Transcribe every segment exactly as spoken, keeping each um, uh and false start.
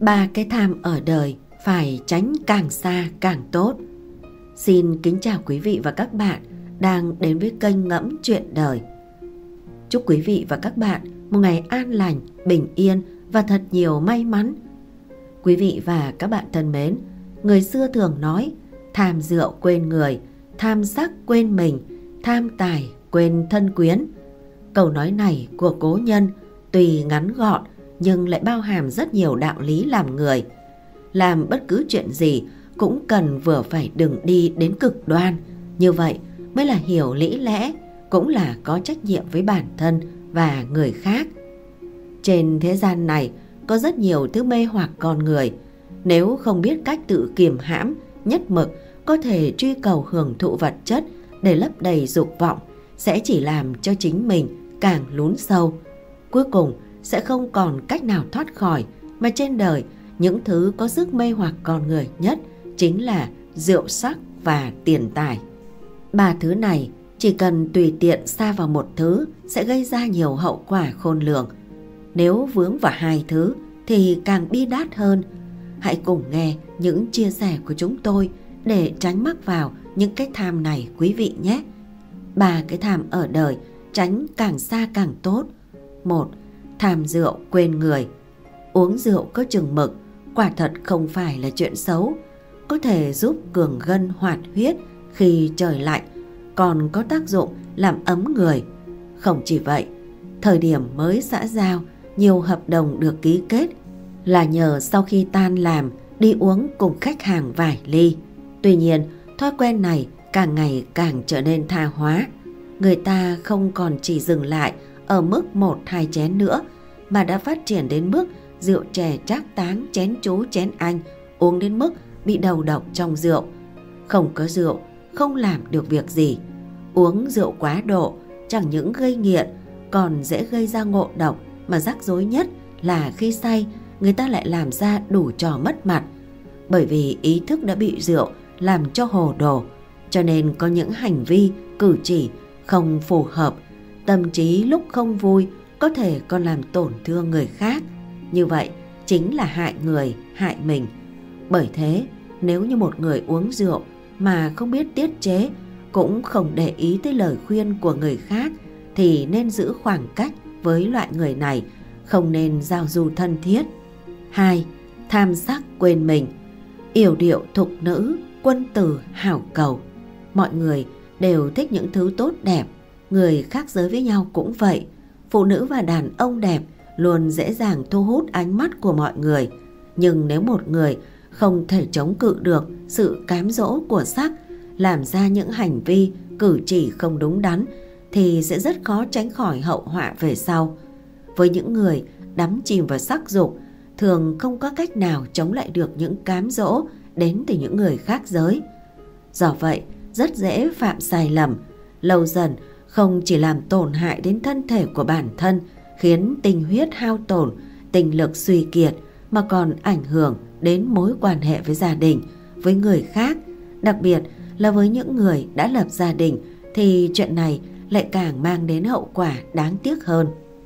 Ba cái tham ở đời phải tránh càng xa càng tốt. Xin kính chào quý vị và các bạn đang đến với kênh Ngẫm Chuyện Đời. Chúc quý vị và các bạn một ngày an lành, bình yên và thật nhiều may mắn. Quý vị và các bạn thân mến, người xưa thường nói tham rượu quên người, tham sắc quên mình, tham tài quên thân quyến. Câu nói này của cố nhân tuy ngắn gọn nhưng lại bao hàm rất nhiều đạo lý làm người. Làm bất cứ chuyện gì cũng cần vừa phải đừng đi đến cực đoan, như vậy mới là hiểu lý lẽ, cũng là có trách nhiệm với bản thân và người khác. Trên thế gian này có rất nhiều thứ mê hoặc con người. Nếu không biết cách tự kiềm hãm, nhất mực có thể truy cầu hưởng thụ vật chất để lấp đầy dục vọng, sẽ chỉ làm cho chính mình càng lún sâu. Cuối cùng sẽ không còn cách nào thoát khỏi, mà trên đời những thứ có sức mê hoặc con người nhất chính là rượu sắc và tiền tài. Ba thứ này chỉ cần tùy tiện sa vào một thứ sẽ gây ra nhiều hậu quả khôn lường. Nếu vướng vào hai thứ thì càng bi đát hơn. Hãy cùng nghe những chia sẻ của chúng tôi để tránh mắc vào những cái tham này quý vị nhé. Ba cái tham ở đời tránh càng xa càng tốt. Một. Tham rượu quên người. Uống rượu có chừng mực quả thật không phải là chuyện xấu, có thể giúp cường gân hoạt huyết khi trời lạnh, còn có tác dụng làm ấm người. Không chỉ vậy, thời điểm mới xã giao, nhiều hợp đồng được ký kết là nhờ sau khi tan làm đi uống cùng khách hàng vài ly. Tuy nhiên, thói quen này càng ngày càng trở nên tha hóa. Người ta không còn chỉ dừng lại ở mức một hai chén nữa, mà đã phát triển đến mức rượu chè trác táng, chén chú chén anh, uống đến mức bị đầu độc trong rượu. Không có rượu không làm được việc gì. Uống rượu quá độ chẳng những gây nghiện, còn dễ gây ra ngộ độc, mà rắc rối nhất là khi say người ta lại làm ra đủ trò mất mặt. Bởi vì ý thức đã bị rượu làm cho hồ đồ, cho nên có những hành vi cử chỉ không phù hợp, tâm trí lúc không vui có thể còn làm tổn thương người khác. Như vậy chính là hại người, hại mình. Bởi thế, nếu như một người uống rượu mà không biết tiết chế, cũng không để ý tới lời khuyên của người khác, thì nên giữ khoảng cách với loại người này, không nên giao du thân thiết. Hai. Tham sắc quên mình. Yểu điệu thục nữ, quân tử hảo cầu. Mọi người đều thích những thứ tốt đẹp, người khác giới với nhau cũng vậy. Phụ nữ và đàn ông đẹp luôn dễ dàng thu hút ánh mắt của mọi người. Nhưng nếu một người không thể chống cự được sự cám dỗ của sắc, làm ra những hành vi cử chỉ không đúng đắn, thì sẽ rất khó tránh khỏi hậu họa về sau. Với những người đắm chìm vào sắc dục, thường không có cách nào chống lại được những cám dỗ đến từ những người khác giới. Do vậy, rất dễ phạm sai lầm. Lâu dần không chỉ làm tổn hại đến thân thể của bản thân, khiến tinh huyết hao tổn, tinh lực suy kiệt, mà còn ảnh hưởng đến mối quan hệ với gia đình, với người khác. Đặc biệt là với những người đã lập gia đình thì chuyện này lại càng mang đến hậu quả đáng tiếc hơn.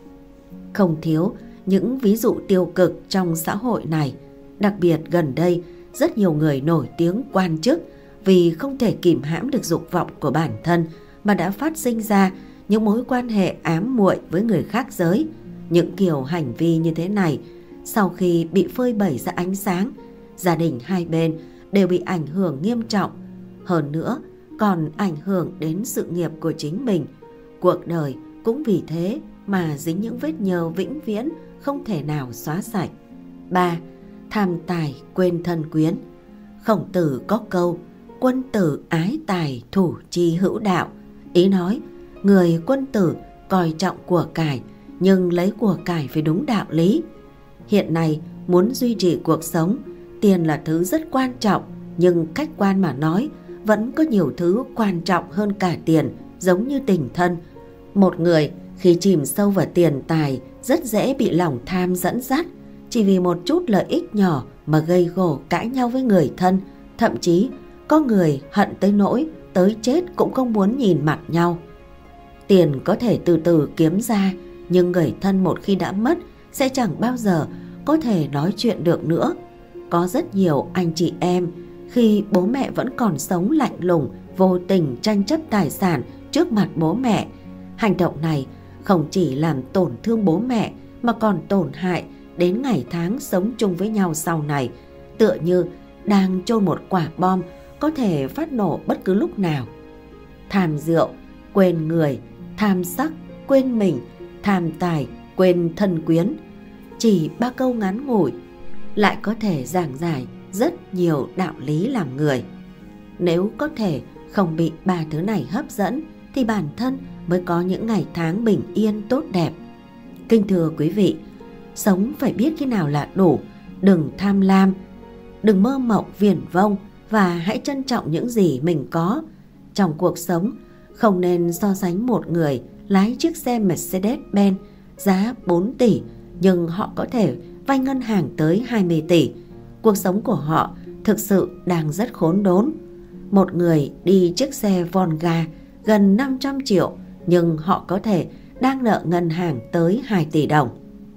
Không thiếu những ví dụ tiêu cực trong xã hội này. Đặc biệt gần đây, rất nhiều người nổi tiếng quan chức vì không thể kìm hãm được dục vọng của bản thân mà đã phát sinh ra những mối quan hệ ám muội với người khác giới. Những kiểu hành vi như thế này, sau khi bị phơi bày ra ánh sáng, gia đình hai bên đều bị ảnh hưởng nghiêm trọng. Hơn nữa, còn ảnh hưởng đến sự nghiệp của chính mình. Cuộc đời cũng vì thế mà dính những vết nhơ vĩnh viễn không thể nào xóa sạch. Ba. Tham tài quên thân quyến. Khổng Tử có câu quân tử ái tài thủ chi hữu đạo. Ý nói, người quân tử coi trọng của cải, nhưng lấy của cải phải đúng đạo lý. Hiện nay muốn duy trì cuộc sống, tiền là thứ rất quan trọng, nhưng khách quan mà nói, vẫn có nhiều thứ quan trọng hơn cả tiền, giống như tình thân. Một người khi chìm sâu vào tiền tài rất dễ bị lòng tham dẫn dắt, chỉ vì một chút lợi ích nhỏ mà gây gổ cãi nhau với người thân. Thậm chí có người hận tới nỗi tới chết cũng không muốn nhìn mặt nhau. Tiền có thể từ từ kiếm ra, nhưng người thân một khi đã mất sẽ chẳng bao giờ có thể nói chuyện được nữa. Có rất nhiều anh chị em khi bố mẹ vẫn còn sống lạnh lùng, vô tình tranh chấp tài sản trước mặt bố mẹ. Hành động này không chỉ làm tổn thương bố mẹ mà còn tổn hại đến ngày tháng sống chung với nhau sau này, tựa như đang chôn một quả bom có thể phát nổ bất cứ lúc nào. Tham rượu, quên người; tham sắc, quên mình; tham tài, quên thân quyến. Chỉ ba câu ngắn ngủi lại có thể giảng giải rất nhiều đạo lý làm người. Nếu có thể không bị ba thứ này hấp dẫn thì bản thân mới có những ngày tháng bình yên tốt đẹp. Kính thưa quý vị, sống phải biết khi nào là đủ, đừng tham lam, đừng mơ mộng viển vông và hãy trân trọng những gì mình có. Trong cuộc sống, không nên so sánh một người lái chiếc xe Mercedes-Benz giá bốn tỷ nhưng họ có thể vay ngân hàng tới hai mươi tỷ. Cuộc sống của họ thực sự đang rất khốn đốn. Một người đi chiếc xe Volga gần năm trăm triệu nhưng họ có thể đang nợ ngân hàng tới hai tỷ đồng.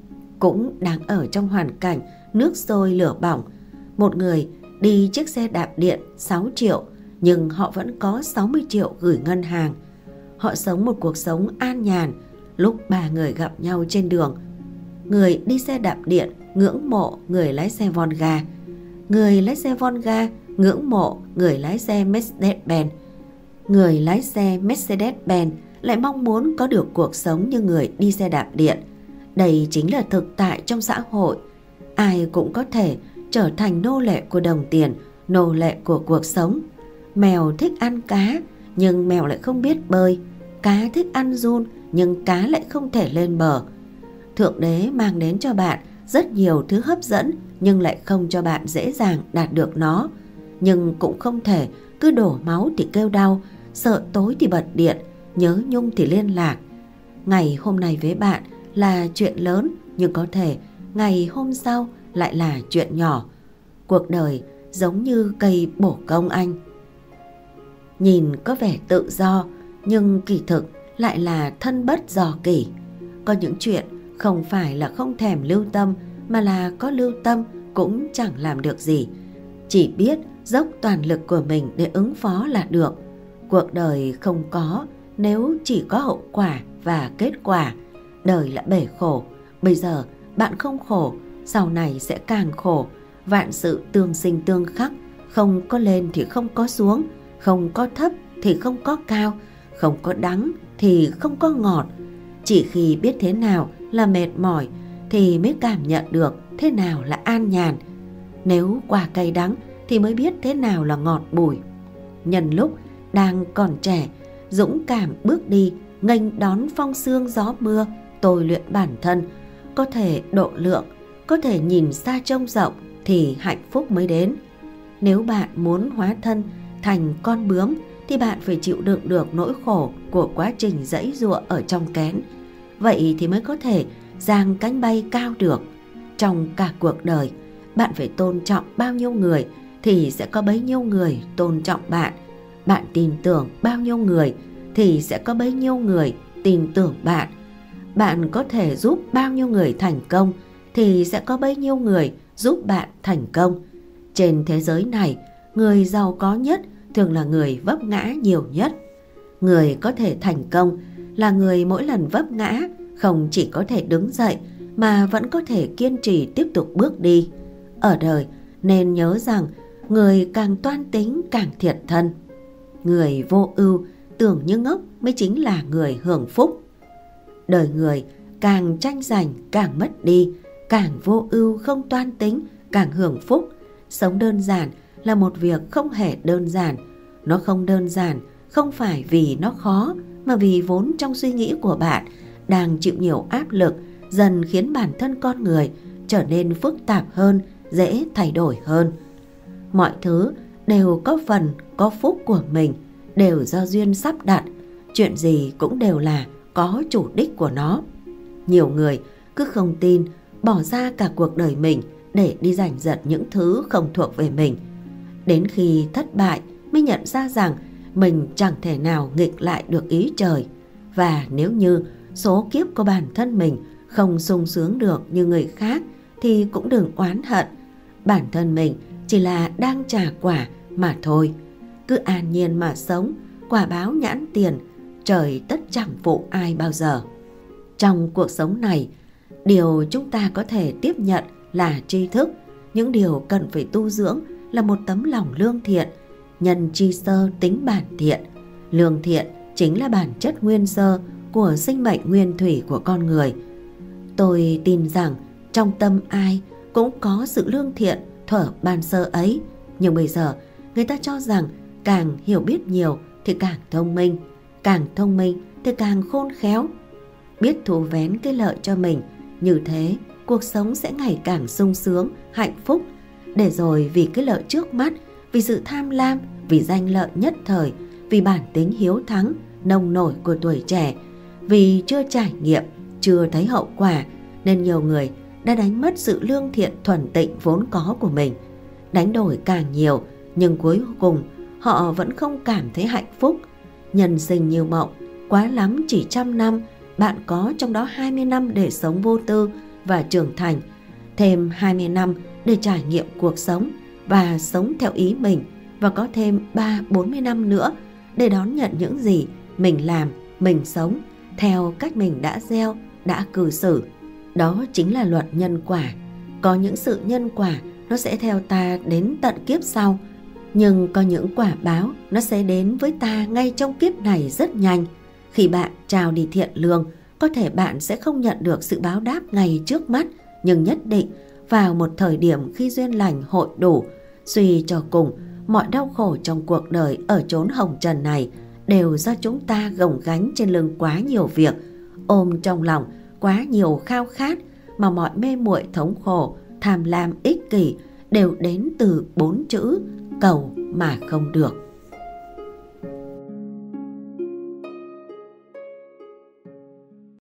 Cũng đang ở trong hoàn cảnh nước sôi lửa bỏng. Một người đi chiếc xe đạp điện sáu triệu nhưng họ vẫn có sáu mươi triệu gửi ngân hàng. Họ sống một cuộc sống an nhàn. Lúc ba người gặp nhau trên đường, người đi xe đạp điện ngưỡng mộ người lái xe Volga, người lái xe Volga ngưỡng mộ người lái xe Mercedes-Benz. Người lái xe Mercedes-Benz lại mong muốn có được cuộc sống như người đi xe đạp điện. Đây chính là thực tại trong xã hội. Ai cũng có thể trở thành nô lệ của đồng tiền, nô lệ của cuộc sống. Mèo thích ăn cá nhưng mèo lại không biết bơi. Cá thích ăn giun nhưng cá lại không thể lên bờ. Thượng đế mang đến cho bạn rất nhiều thứ hấp dẫn nhưng lại không cho bạn dễ dàng đạt được nó. Nhưng cũng không thể cứ đổ máu thì kêu đau, sợ tối thì bật điện, nhớ nhung thì liên lạc. Ngày hôm nay với bạn là chuyện lớn nhưng có thể ngày hôm sau lại là chuyện nhỏ. Cuộc đời giống như cây bổ công anh. Nhìn có vẻ tự do nhưng kỳ thực lại là thân bất do kỷ. Có những chuyện không phải là không thèm lưu tâm mà là có lưu tâm cũng chẳng làm được gì. Chỉ biết dốc toàn lực của mình để ứng phó là được. Cuộc đời không có nếu chỉ có hậu quả và kết quả. Đời là bể khổ. Bây giờ bạn không khổ, sau này sẽ càng khổ. Vạn sự tương sinh tương khắc, không có lên thì không có xuống, không có thấp thì không có cao, không có đắng thì không có ngọt. Chỉ khi biết thế nào là mệt mỏi thì mới cảm nhận được thế nào là an nhàn. Nếu qua cay đắng thì mới biết thế nào là ngọt bùi. Nhân lúc đang còn trẻ, dũng cảm bước đi, nghênh đón phong sương gió mưa, tôi luyện bản thân. Có thể độ lượng, có thể nhìn xa trông rộng thì hạnh phúc mới đến. Nếu bạn muốn hóa thân thành con bướm thì bạn phải chịu đựng được nỗi khổ của quá trình giãy giụa ở trong kén. Vậy thì mới có thể giang cánh bay cao được. Trong cả cuộc đời, bạn phải tôn trọng bao nhiêu người thì sẽ có bấy nhiêu người tôn trọng bạn. Bạn tin tưởng bao nhiêu người thì sẽ có bấy nhiêu người tin tưởng bạn. Bạn có thể giúp bao nhiêu người thành công thì sẽ có bấy nhiêu người giúp bạn thành công. Trên thế giới này, người giàu có nhất thường là người vấp ngã nhiều nhất. Người có thể thành công là người mỗi lần vấp ngã không chỉ có thể đứng dậy mà vẫn có thể kiên trì tiếp tục bước đi. Ở đời nên nhớ rằng người càng toan tính càng thiệt thân. Người vô ưu tưởng như ngốc mới chính là người hưởng phúc. Đời người càng tranh giành càng mất đi, càng vô ưu không toan tính càng hưởng phúc. Sống đơn giản là một việc không hề đơn giản. Nó không đơn giản không phải vì nó khó mà vì vốn trong suy nghĩ của bạn đang chịu nhiều áp lực, dần khiến bản thân con người trở nên phức tạp hơn, dễ thay đổi hơn. Mọi thứ đều có phần, có phúc của mình, đều do duyên sắp đặt. Chuyện gì cũng đều là có chủ đích của nó. Nhiều người cứ không tin, bỏ ra cả cuộc đời mình để đi giành giật những thứ không thuộc về mình. Đến khi thất bại mới nhận ra rằng mình chẳng thể nào nghịch lại được ý trời. Và nếu như số kiếp của bản thân mình không sung sướng được như người khác thì cũng đừng oán hận. Bản thân mình chỉ là đang trả quả mà thôi. Cứ an nhiên mà sống, quả báo nhãn tiền, trời tất chẳng phụ ai bao giờ. Trong cuộc sống này, điều chúng ta có thể tiếp nhận là tri thức. Những điều cần phải tu dưỡng là một tấm lòng lương thiện. Nhân chi sơ tính bản thiện. Lương thiện chính là bản chất nguyên sơ của sinh mệnh nguyên thủy của con người. Tôi tin rằng trong tâm ai cũng có sự lương thiện thuở ban sơ ấy. Nhưng bây giờ người ta cho rằng càng hiểu biết nhiều thì càng thông minh, càng thông minh thì càng khôn khéo. Biết thu vén cái lợi cho mình, như thế cuộc sống sẽ ngày càng sung sướng, hạnh phúc. Để rồi vì cái lợi trước mắt, vì sự tham lam, vì danh lợi nhất thời, vì bản tính hiếu thắng, nông nổi của tuổi trẻ, vì chưa trải nghiệm, chưa thấy hậu quả, nên nhiều người đã đánh mất sự lương thiện thuần tịnh vốn có của mình. Đánh đổi càng nhiều, nhưng cuối cùng họ vẫn không cảm thấy hạnh phúc. Nhân sinh như mộng, quá lắm chỉ trăm năm, bạn có trong đó hai mươi năm để sống vô tư và trưởng thành, thêm hai mươi năm để trải nghiệm cuộc sống và sống theo ý mình, và có thêm ba bốn mươi năm nữa để đón nhận những gì mình làm, mình sống theo cách mình đã gieo, đã cư xử. Đó chính là luật nhân quả. Có những sự nhân quả nó sẽ theo ta đến tận kiếp sau, nhưng có những quả báo nó sẽ đến với ta ngay trong kiếp này rất nhanh. Khi bạn trao đi thiện lương, có thể bạn sẽ không nhận được sự báo đáp ngay trước mắt, nhưng nhất định vào một thời điểm khi duyên lành hội đủ, suy cho cùng, mọi đau khổ trong cuộc đời ở chốn hồng trần này đều do chúng ta gồng gánh trên lưng quá nhiều việc, ôm trong lòng quá nhiều khao khát, mà mọi mê muội thống khổ, tham lam ích kỷ đều đến từ bốn chữ cầu mà không được.